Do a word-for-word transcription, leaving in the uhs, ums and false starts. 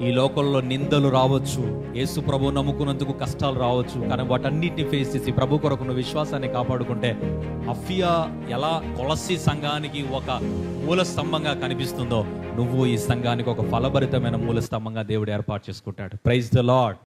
ఈ లోకంలో నిందలు రావచ్చు, యేసు ప్రభు నమ్ముకున్నందుకు కష్టాలు రావచ్చు, కానీ వాటన్నిటిని ఫేస్ చేసి ప్రభు కొరకు నువ్వు విశ్వాసాన్ని కాపాడుకుంటే అఫియా ఎలా కొలస్సీ సంఘానికి ఒక మూల స్తంభంగా కనిపిస్తుందో, నువ్వు ఈ సంఘానికి ఒక ఫలభరితమైన మూల స్తంభంగా దేవుడు ఏర్పాటు చేసుకుంటాడు. Praise the lord.